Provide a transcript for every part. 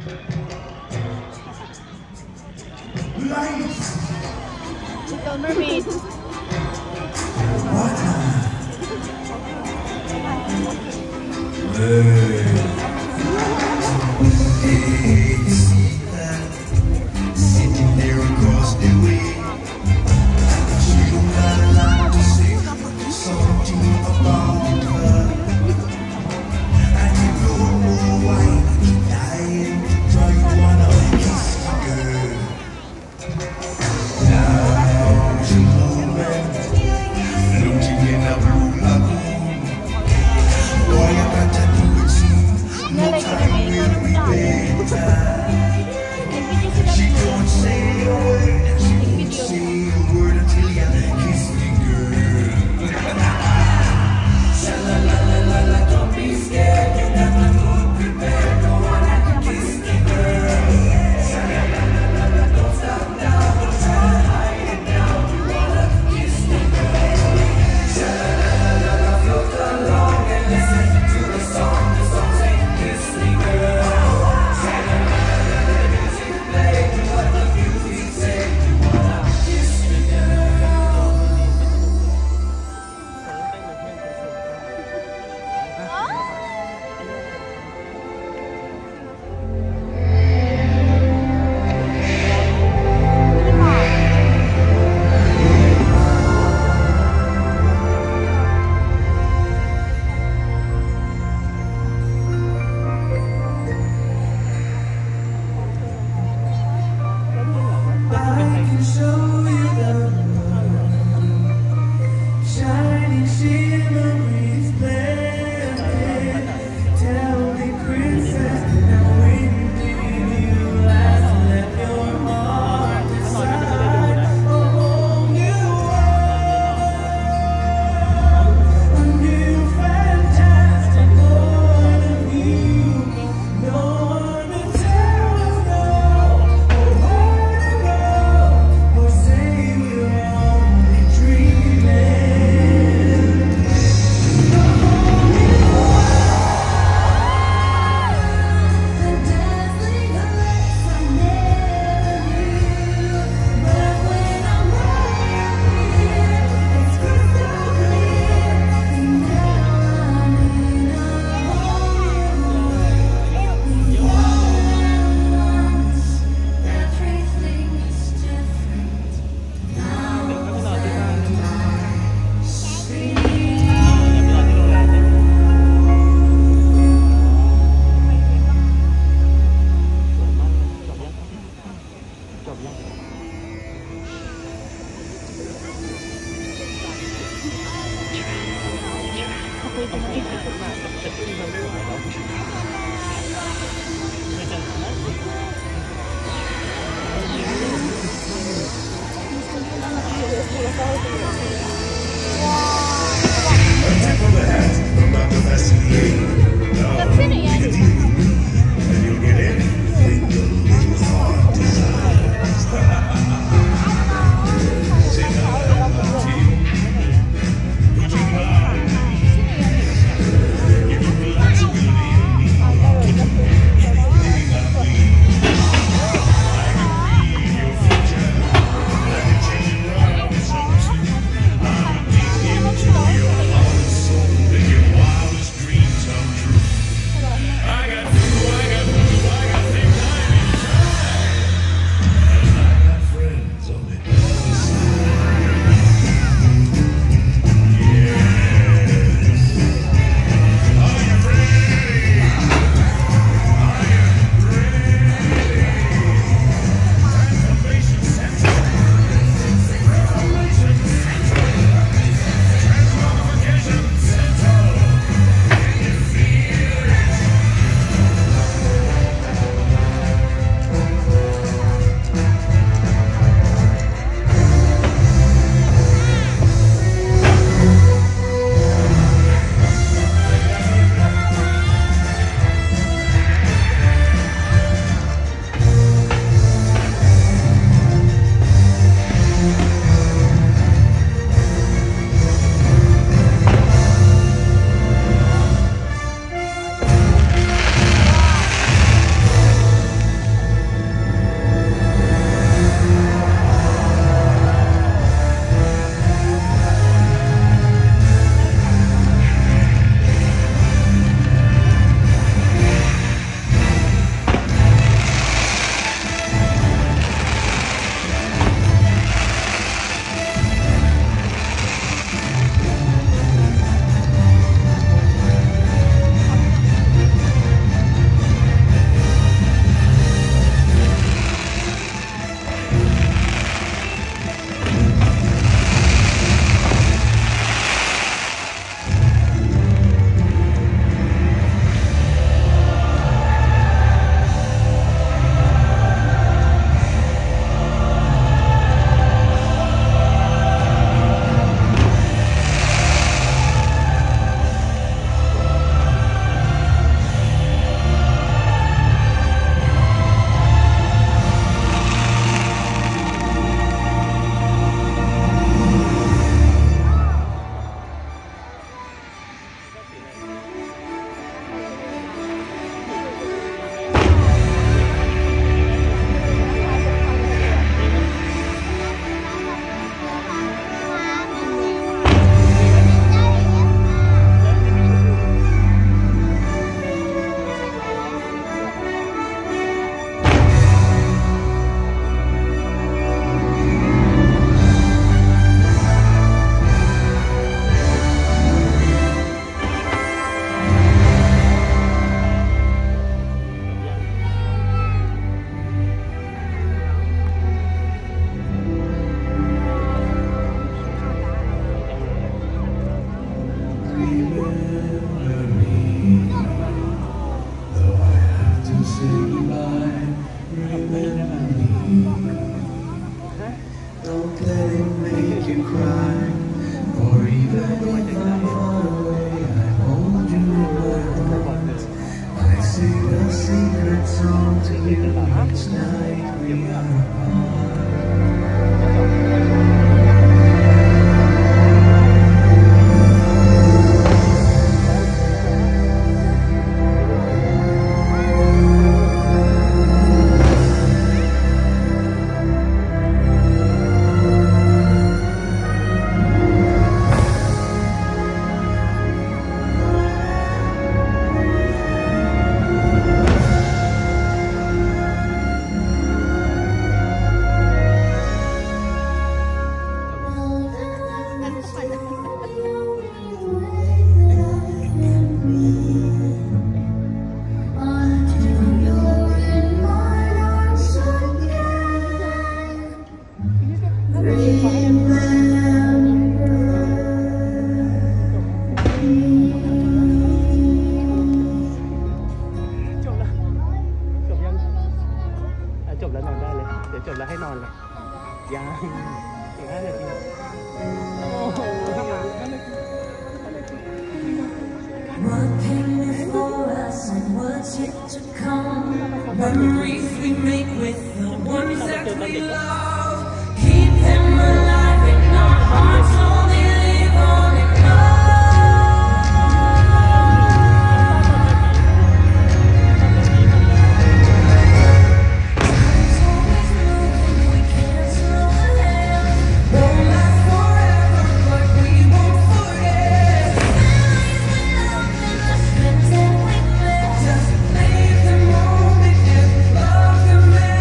Little Mermaid. Sitting there across the way. She don't got a lot to say, but there's something about her. And you know why I'm dying to try you wanna kiss the girl. Now she's moving, floating in a blue lagoon. Boy, I got to do it soon. No time will be later. each night we are apart. จบแล้วให้นอนเลยยังอีก5 นาทีโอ้โห What came before us and what's yet to come? Memories we make with the ones that we love. Keep them alive in our hearts, only live on in love. Time's always moving, we can't slow down. Won't last forever, but we won't forget. Just live the moment and love the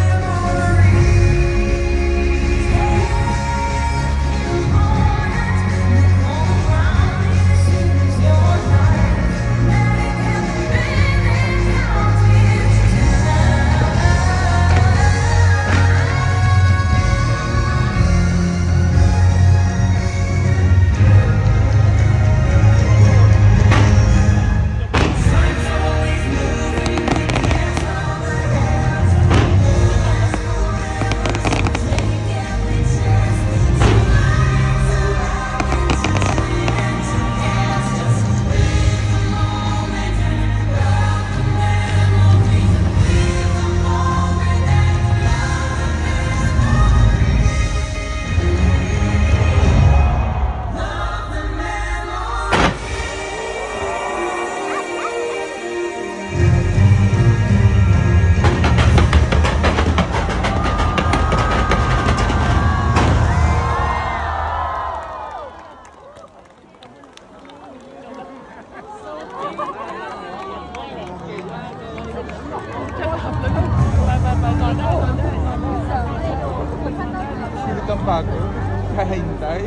bago, kahintay.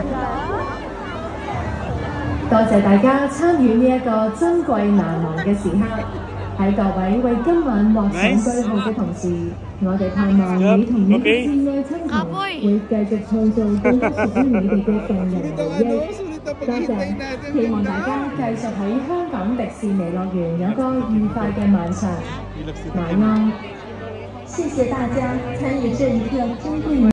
多謝大家參與呢一個珍貴難忘嘅時刻。喺各位為今晚畫上句號嘅同時，我哋盼望你同你嘅摯愛親朋會繼續創造更加屬於你哋嘅動人回憶。多謝，希望大家繼續喺香港迪士尼樂園有個愉快嘅晚上。晚安，謝謝大家參與這一刻珍貴。